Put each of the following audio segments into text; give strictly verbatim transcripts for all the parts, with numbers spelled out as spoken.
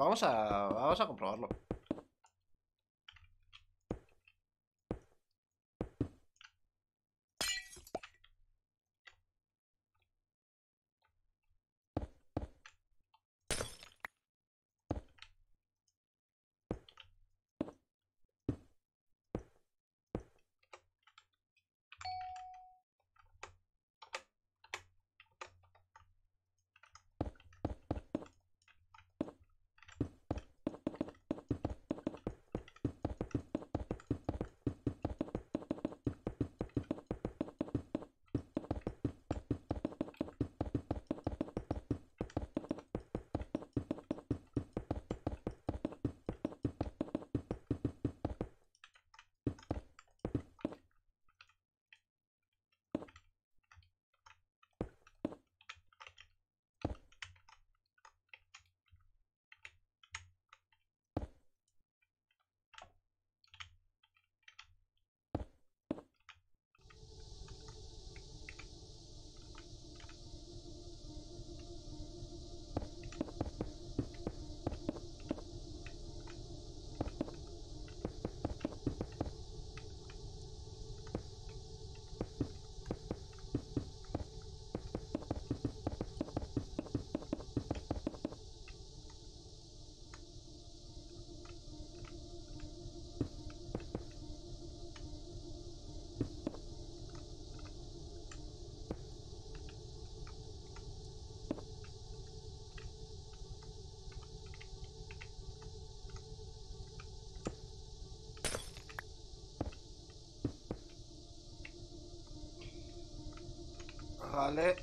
vamos a, vamos a comprobarlo. Vale.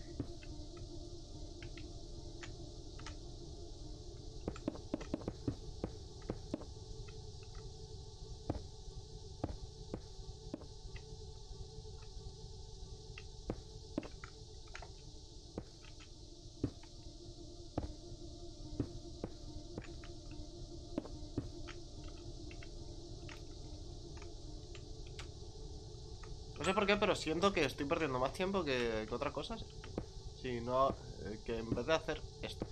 No sé por qué, pero siento que estoy perdiendo más tiempo que, que otras cosas. Si no, eh, que en vez de hacer esto.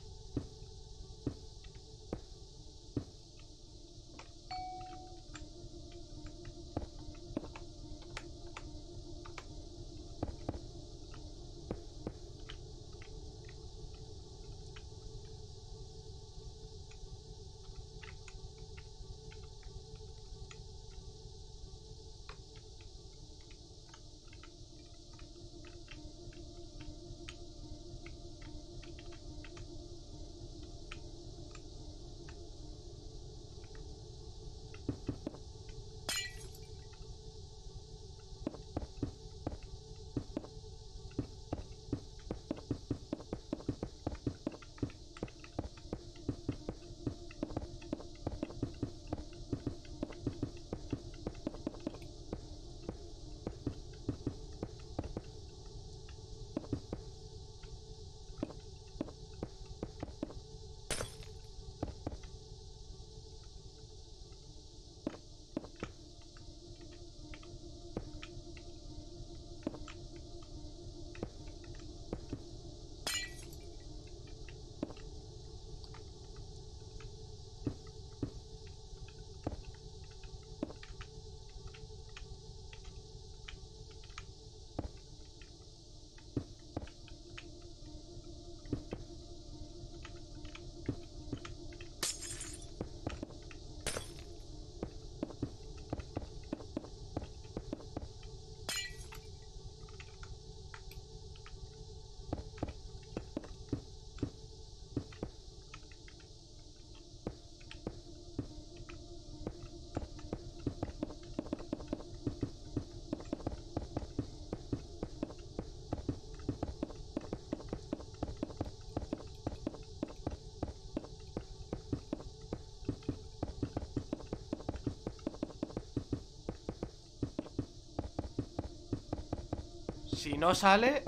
Si no sale,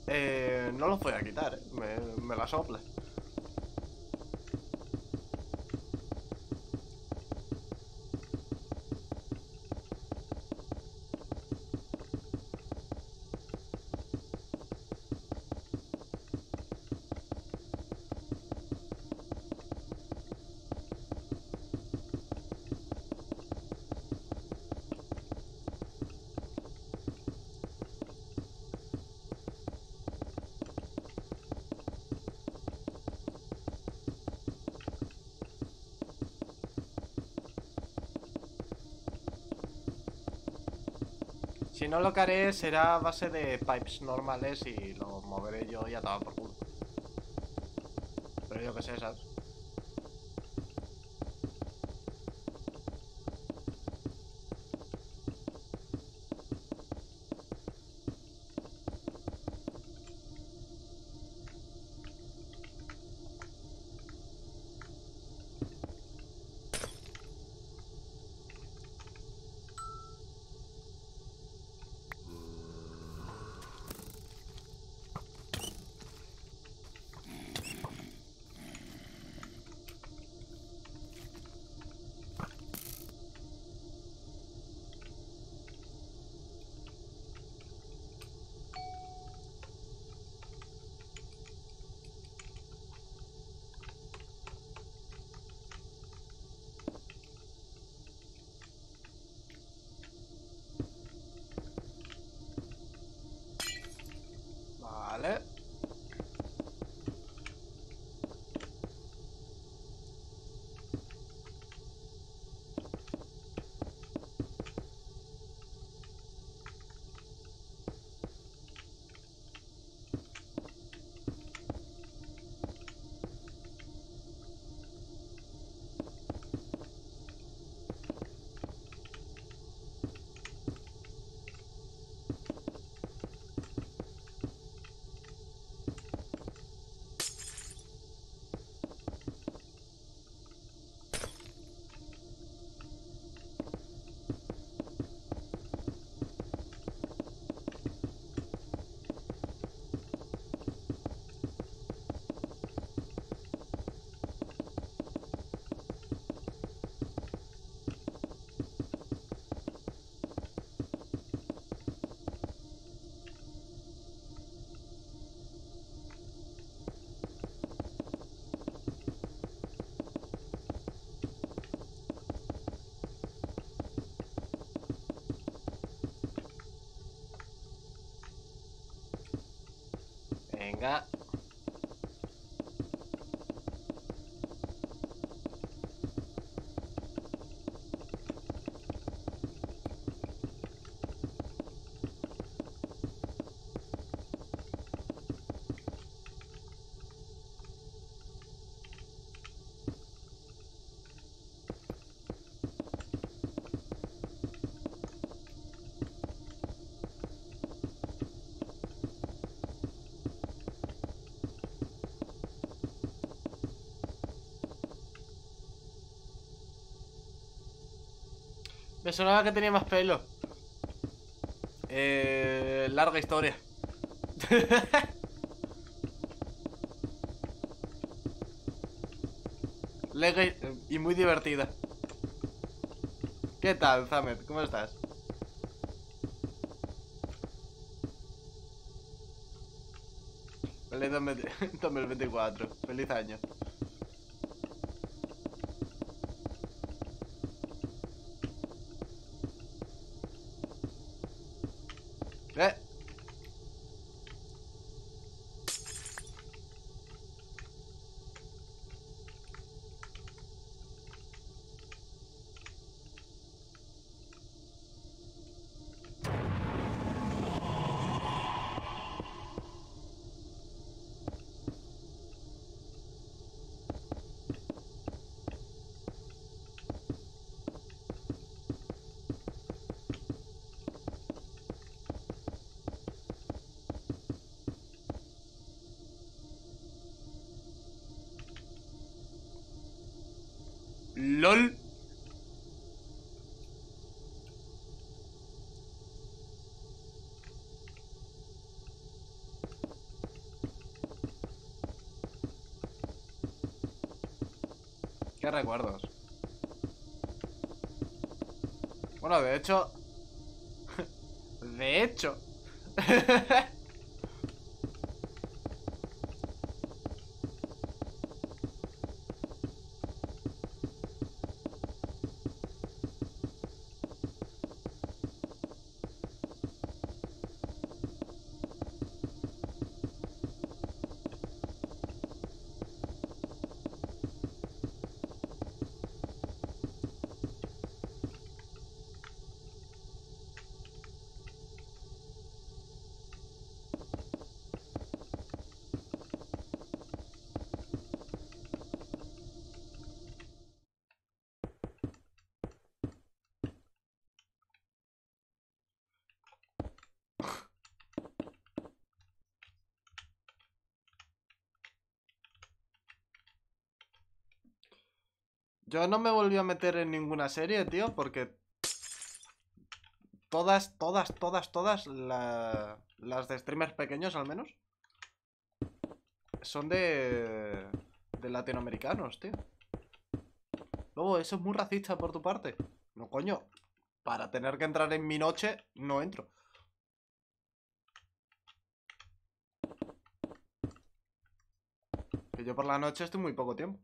eh, no los voy a quitar, ¿eh? Me, me la sopla. Si no, lo que haré será a base de pipes normales y lo moveré yo y atado por culo. Pero yo que sé, ¿sabes? Vale. Venga. Me sonaba que tenía más pelo. Eh, larga historia. Larga y muy divertida. ¿Qué tal, Zamet? ¿Cómo estás? Feliz dos mil veinticuatro. Feliz año. Eh. LOL. Qué recuerdos. Bueno, de hecho. De hecho. Yo no me volví a meter en ninguna serie, tío, porque todas, todas, todas, todas la- las de streamers pequeños al menos son de de latinoamericanos, tío. Luego, eso es muy racista por tu parte. No, coño, para tener que entrar en mi noche, no entro. Que yo por la noche estoy muy poco tiempo.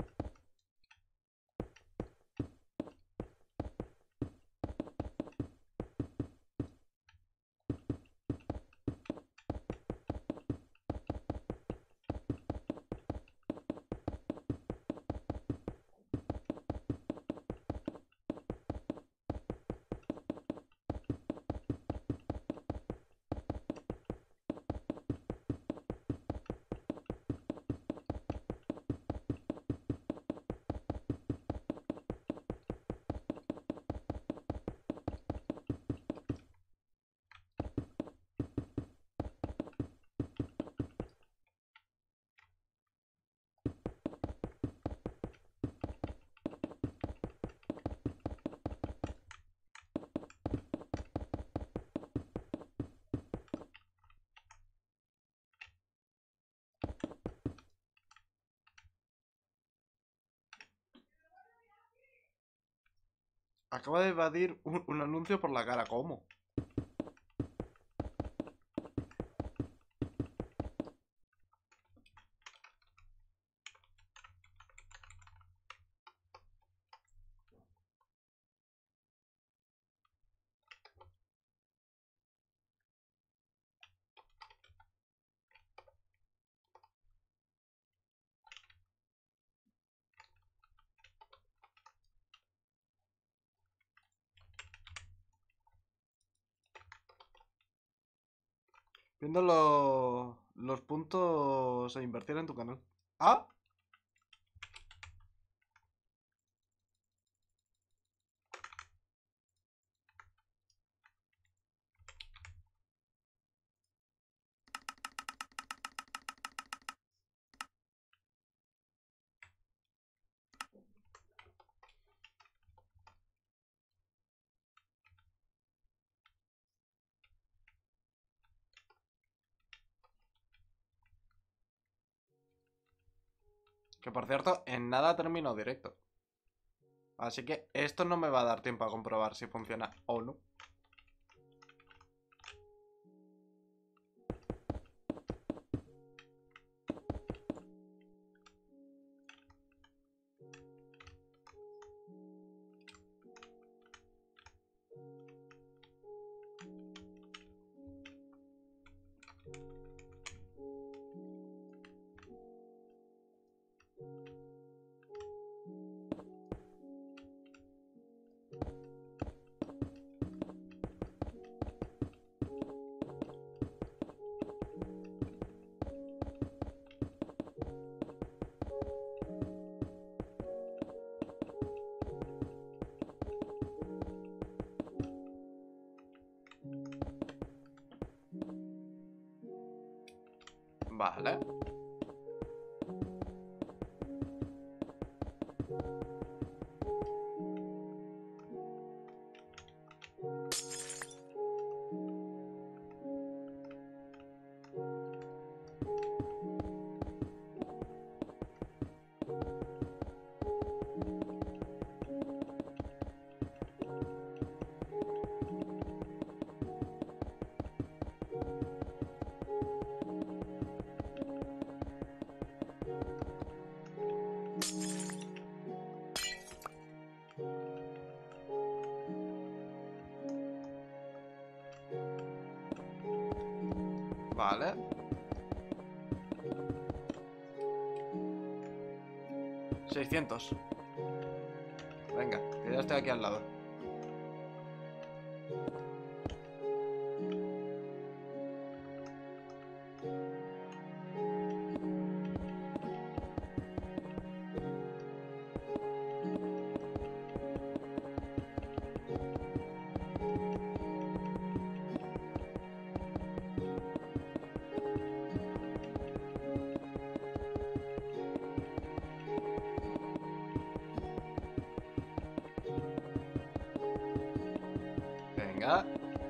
Acaba de evadir un, un anuncio por la cara. ¿Cómo? Viendo lo- los puntos a invertir en tu canal. Ah, que por cierto, en nada termino directo. Así que esto no me va a dar tiempo a comprobar si funciona o no. Vale. Vale. seiscientos. Venga, que ya estoy aquí al lado. Venga.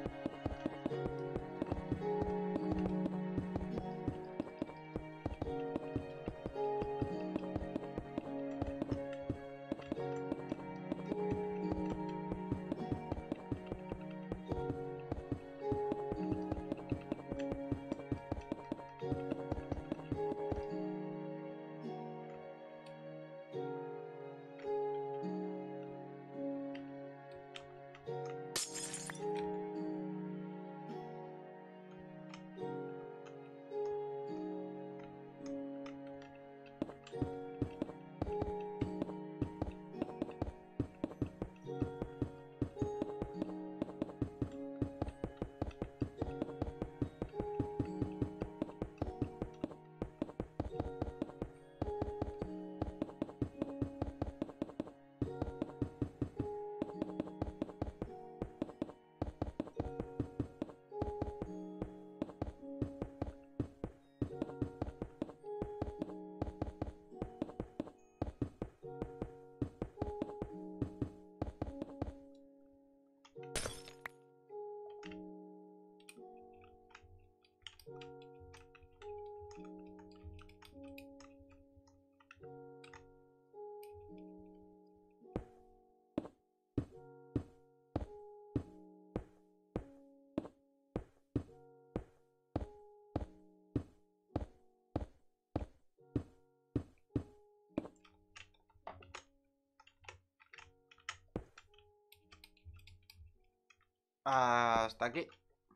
Hasta aquí.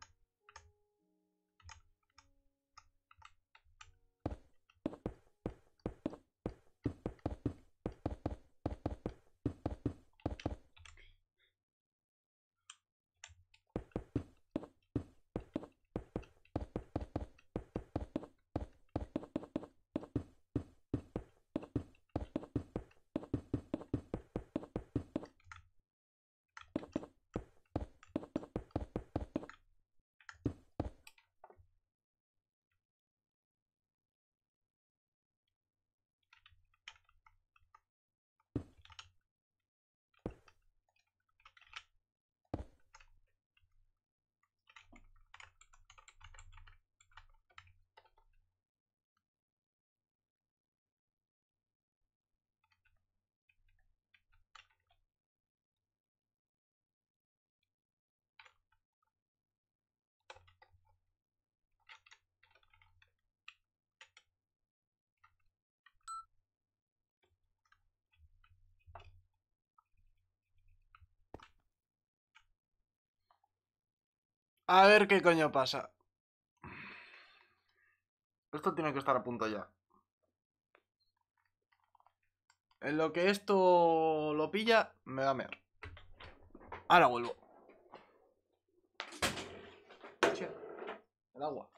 A ver qué coño pasa. Esto tiene que estar a punto ya. En lo que esto lo pilla, me va a mear. Ahora vuelvo. El agua.